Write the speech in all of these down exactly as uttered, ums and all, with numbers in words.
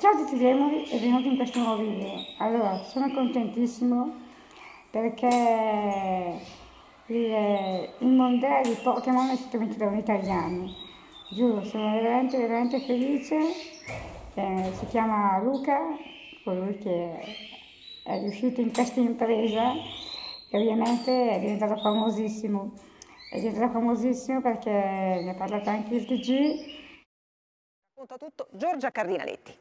Ciao a tutti demoni e benvenuti in questo nuovo video. Allora, sono contentissimo perché il, il mondiale di Pokémon è stato vinto da un italiano. Giuro, sono veramente, veramente felice. Eh, si chiama Luca, colui che è riuscito in questa impresa e ovviamente è diventato famosissimo. È diventato famosissimo perché ne ha parlato anche il T G. Racconta tutto Giorgia Cardinaletti.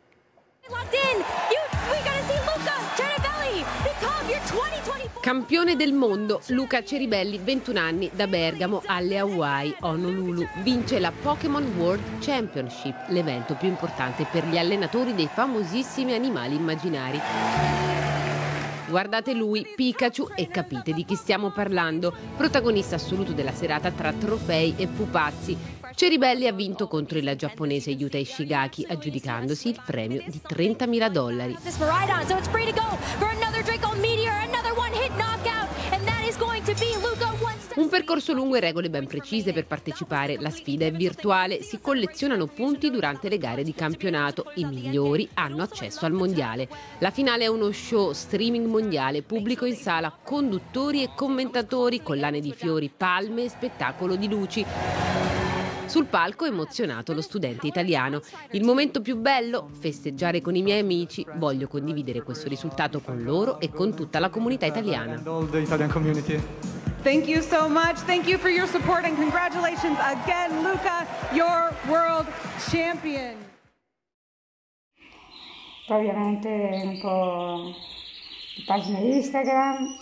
Campione del mondo, Luca Ceribelli, ventuno anni, da Bergamo alle Hawaii, Honolulu, vince la Pokémon World Championship, l'evento più importante per gli allenatori dei famosissimi animali immaginari. Guardate lui, Pikachu, e capite di chi stiamo parlando, protagonista assoluto della serata tra trofei e pupazzi. Ceribelli ha vinto contro il giapponese Yuta Ishigaki, aggiudicandosi il premio di trentamila dollari. Un percorso lungo e regole ben precise per partecipare. La sfida è virtuale, si collezionano punti durante le gare di campionato. I migliori hanno accesso al mondiale. La finale è uno show streaming mondiale, pubblico in sala, conduttori e commentatori, collane di fiori, palme e spettacolo di luci. Sul palco emozionato lo studente italiano. Il momento più bello? Festeggiare con i miei amici. Voglio condividere questo risultato con loro e con tutta la comunità italiana. Thank you so much. Thank you for your support and congratulations again, Luca, your world champion. Poi ovviamente un po' di pagina Instagram.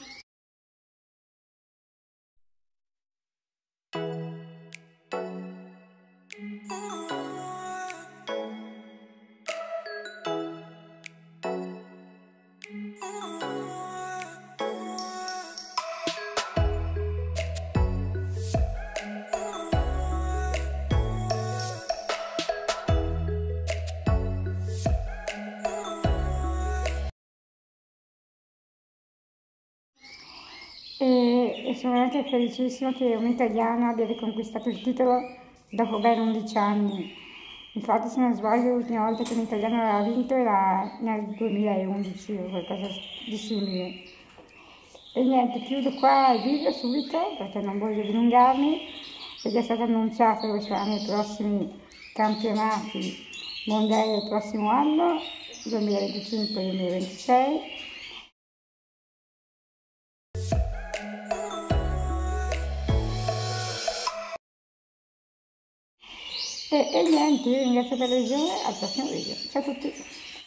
E, e sono veramente felicissima che un'italiana abbia riconquistato il titolo dopo ben undici anni. Infatti, se non sbaglio, l'ultima volta che un italiano aveva vinto era nel duemilaundici o qualcosa di simile. E niente, chiudo qua il video subito perché non voglio dilungarmi, perché è stato annunciato dove saranno i prossimi campionati mondiali del prossimo anno, duemilaventicinque duemilaventisei. E, e niente, io ringrazio per la visione, al prossimo video. Ciao a tutti!